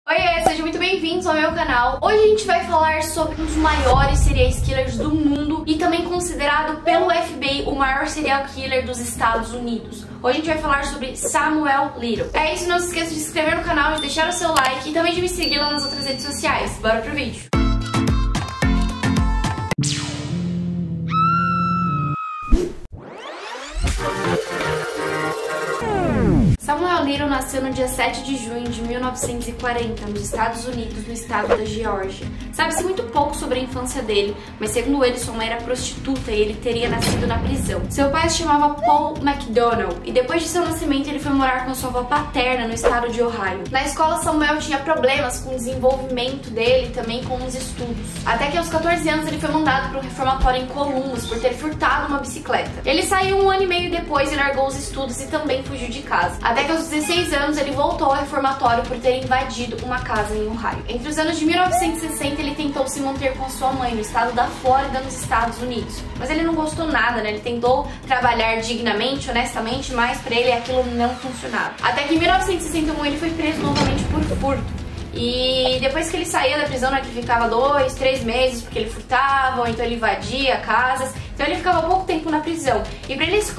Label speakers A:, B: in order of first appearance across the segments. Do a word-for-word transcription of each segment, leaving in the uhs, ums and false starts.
A: Oiê, sejam muito bem-vindos ao meu canal. Hoje a gente vai falar sobre um dos maiores serial killers do mundo e também considerado pelo F B I o maior serial killer dos Estados Unidos. Hoje a gente vai falar sobre Samuel Little. É isso, não se esqueça de se inscrever no canal, de deixar o seu like e também de me seguir lá nas outras redes sociais. Bora pro vídeo! Samuel Little nasceu no dia sete de junho de mil novecentos e quarenta, nos Estados Unidos, no estado da Geórgia. Sabe-se muito pouco sobre a infância dele, mas segundo ele, sua mãe era prostituta e ele teria nascido na prisão. Seu pai se chamava Paul McDonald e depois de seu nascimento ele foi morar com sua avó paterna no estado de Ohio. Na escola, Samuel tinha problemas com o desenvolvimento dele e também com os estudos. Até que aos quatorze anos ele foi mandado para um reformatório em Columbus por ter furtado uma bicicleta. Ele saiu um ano e meio depois e largou os estudos e também fugiu de casa. Até que aos dezesseis anos ele voltou ao reformatório por ter invadido uma casa em Ohio. Entre os anos de mil novecentos e sessenta ele tentou se manter com sua mãe no estado da Flórida, nos Estados Unidos. Mas ele não gostou nada, né? Ele tentou trabalhar dignamente, honestamente, mas pra ele aquilo não funcionava. Até que em mil novecentos e sessenta e um ele foi preso novamente por furto. E depois que ele saía da prisão, né, que ficava dois, três meses porque ele furtava, ou então ele invadia casas, então ele ficava pouco tempo na prisão. E pra ele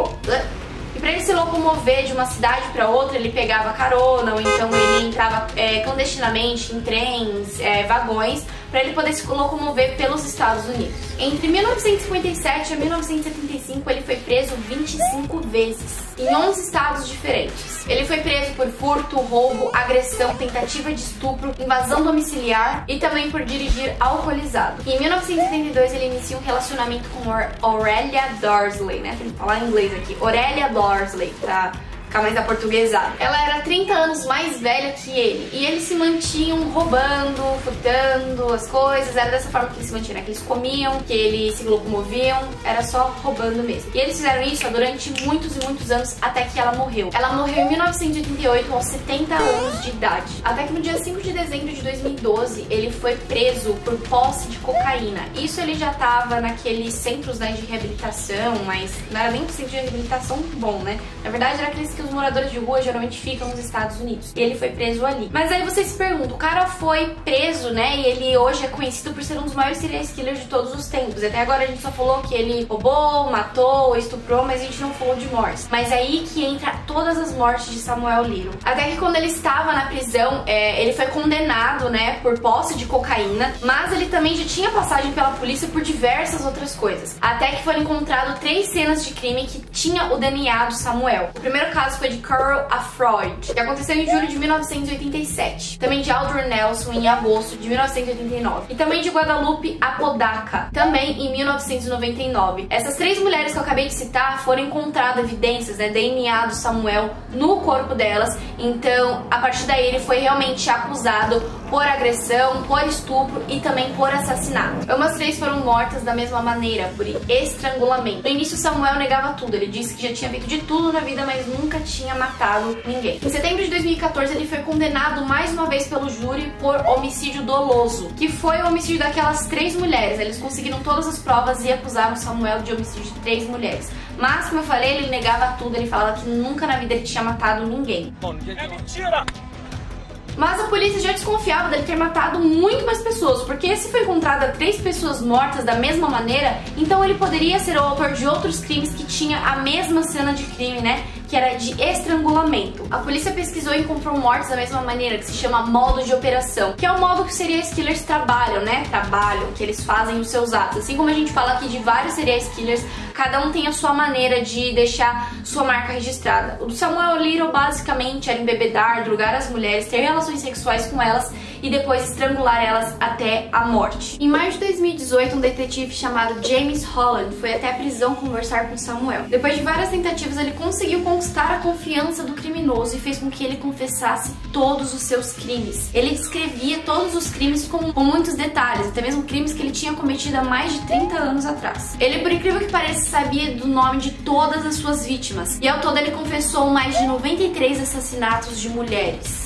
A: E para ele se locomover de uma cidade para outra, ele pegava carona, ou então ele entrava é, clandestinamente em trens, é, vagões, para ele poder se locomover pelos Estados Unidos. Entre mil novecentos e cinquenta e sete a mil novecentos e setenta e cinco, ele foi preso vinte e cinco vezes, em onze estados diferentes. Ele foi preso por furto, roubo, agressão, tentativa de estupro, invasão domiciliar e também por dirigir alcoolizado. E em mil novecentos e setenta e dois, ele inicia um relacionamento com Aurelia Darsley, né? Tem que falar em inglês aqui. Aurelia Darsley, pra ficar mais aportuguesada. Ela era trinta anos mais velha que ele. E eles se mantinham roubando, furtando as coisas. Era dessa forma que eles se mantinham, né? Que eles comiam, que eles se locomoviam. Era só roubando mesmo. E eles fizeram isso durante muitos e muitos anos, até que ela morreu. Ela morreu em mil novecentos e oitenta e oito, aos setenta anos de idade. Até que no dia cinco de dezembro de dois mil e doze, ele foi preso por posse de cocaína. Isso ele já tava naqueles centros, né, de reabilitação, mas não era nem um centro de reabilitação bom, né? Na verdade, era aqueles que os moradores de rua geralmente ficam nos Estados Unidos. E ele foi preso ali. Mas aí vocês se perguntam, o cara foi preso, né? E ele hoje é conhecido por ser um dos maiores serial killers de todos os tempos. Até agora a gente só falou que ele roubou, matou, estuprou, mas a gente não falou de mortes. Mas aí que entra todas as mortes de Samuel Little. Até que quando ele estava na prisão, é, ele foi condenado, né, por posse de cocaína, mas ele também já tinha passagem pela polícia por diversas outras coisas. Até que foram encontradas três cenas de crime que tinha o D N A do Samuel. O primeiro caso foi de Carl Afroyd, que aconteceu em julho de mil novecentos e oitenta e sete. Também de Aldrin Nelson em agosto de mil novecentos e oitenta e nove. E também de Guadalupe Apodaca, também em mil novecentos e noventa e nove. Essas três mulheres que eu acabei de citar foram encontradas evidências, né, D N A do Samuel no corpo delas. Então, a partir daí ele foi realmente acusado por agressão, por estupro e também por assassinato. Ambas três foram mortas da mesma maneira, por estrangulamento. No início, Samuel negava tudo. Ele disse que já tinha feito de tudo na vida, mas nunca tinha matado ninguém. Em setembro de dois mil e quatorze, ele foi condenado mais uma vez pelo júri por homicídio doloso, que foi o homicídio daquelas três mulheres. Eles conseguiram todas as provas e acusaram Samuel de homicídio de três mulheres. Mas, como eu falei, ele negava tudo. Ele falava que nunca na vida ele tinha matado ninguém.
B: É mentira!
A: Mas a polícia já desconfiava dele ter matado muito mais pessoas, porque se foi encontrada três pessoas mortas da mesma maneira, então ele poderia ser o autor de outros crimes que tinha a mesma cena de crime, né? Que era de estrangulamento. A polícia pesquisou e encontrou mortes da mesma maneira, que se chama modo de operação, que é o modo que os serial killers trabalham, né? Trabalham, que eles fazem os seus atos. Assim como a gente fala aqui de vários serial killers, cada um tem a sua maneira de deixar sua marca registrada. O do Samuel Little basicamente era embebedar, drogar as mulheres, ter relações sexuais com elas e depois estrangular elas até a morte. Em maio de dois mil e dezoito, um detetive chamado James Holland foi até a prisão conversar com Samuel. Depois de várias tentativas, ele conseguiu conquistar a confiança do criminoso e fez com que ele confessasse todos os seus crimes. Ele descrevia todos os crimes com, com muitos detalhes, até mesmo crimes que ele tinha cometido há mais de trinta anos atrás. Ele, por incrível que pareça, sabia do nome de todas as suas vítimas, e ao todo ele confessou mais de noventa e três assassinatos de mulheres.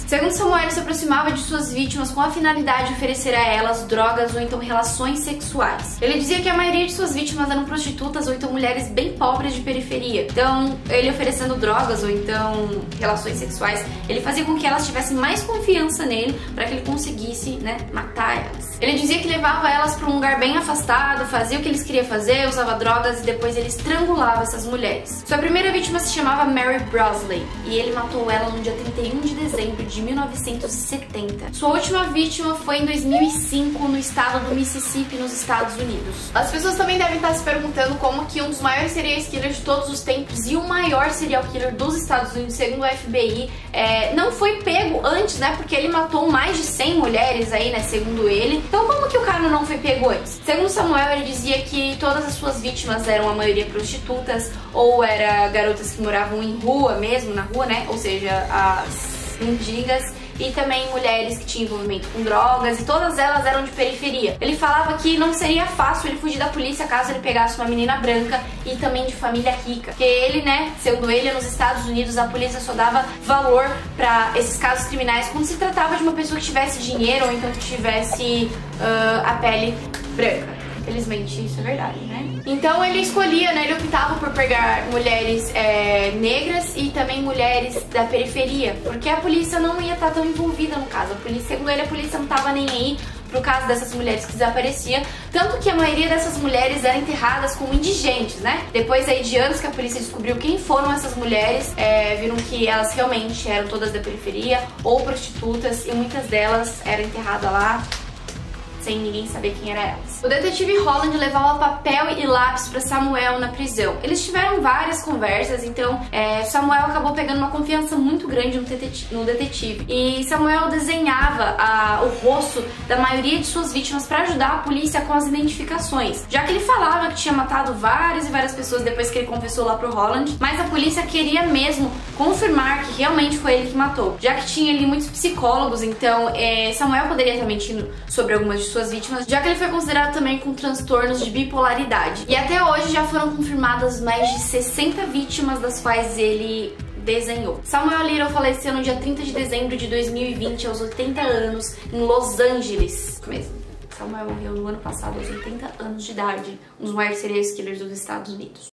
A: Segundo Samuel, ele se aproximava de suas vítimas com a finalidade de oferecer a elas drogas ou então relações sexuais. Ele dizia que a maioria de suas vítimas eram prostitutas ou então mulheres bem pobres de periferia. Então, ele oferecendo drogas ou então relações sexuais, ele fazia com que elas tivessem mais confiança nele para que ele conseguisse, né, matar elas. Ele dizia que levava elas para um lugar bem afastado, fazia o que eles queriam fazer, usava drogas e depois ele estrangulava essas mulheres. Sua primeira vítima se chamava Mary Brosley e ele matou ela no dia trinta e um de dezembro de mil novecentos e setenta. Sua última vítima foi em dois mil e cinco no estado do Mississippi, nos Estados Unidos. As pessoas também devem estar se perguntando como que um dos maiores serial killers de todos os tempos e o maior serial killer dos Estados Unidos, segundo o F B I, é, não foi pego antes, né? Porque ele matou mais de cem mulheres aí, né? Segundo ele. Então como que o cara não foi pego antes? Segundo Samuel, ele dizia que todas as suas vítimas eram a maioria prostitutas ou era garotas que moravam em rua mesmo, na rua, né? Ou seja, as mendigas. E também mulheres que tinham envolvimento com drogas, e todas elas eram de periferia. Ele falava que não seria fácil ele fugir da polícia caso ele pegasse uma menina branca e também de família rica. Porque ele, né, segundo ele, nos Estados Unidos a polícia só dava valor pra esses casos criminais quando se tratava de uma pessoa que tivesse dinheiro ou então que tivesse uh, a pele branca. Infelizmente isso é verdade, né? Então ele escolhia, né? Ele optava por pegar mulheres é, negras e também mulheres da periferia, porque a polícia não ia estar tão envolvida no caso. A polícia, segundo ele, a polícia não estava nem aí pro caso dessas mulheres que desapareciam, tanto que a maioria dessas mulheres eram enterradas como indigentes, né? Depois aí de anos que a polícia descobriu quem foram essas mulheres, é, viram que elas realmente eram todas da periferia ou prostitutas e muitas delas eram enterradas lá sem ninguém saber quem era elas. O detetive Holland levava papel e lápis para Samuel na prisão. Eles tiveram várias conversas, então é, Samuel acabou pegando uma confiança muito grande no detetive. No detetive. E Samuel desenhava a, o rosto da maioria de suas vítimas para ajudar a polícia com as identificações, já que ele falava que tinha matado várias e várias pessoas depois que ele confessou lá pro Holland, mas a polícia queria mesmo confirmar que realmente foi ele que matou, já que tinha ali muitos psicólogos, então é, Samuel poderia estar mentindo sobre algumas de suas vítimas, já que ele foi considerado também com transtornos de bipolaridade. E até hoje já foram confirmadas mais de sessenta vítimas das quais ele desenhou. Samuel Little faleceu no dia trinta de dezembro de dois mil e vinte, aos oitenta anos, em Los Angeles. Mesmo. Samuel morreu no ano passado, aos oitenta anos de idade, um dos maiores serial killers dos Estados Unidos.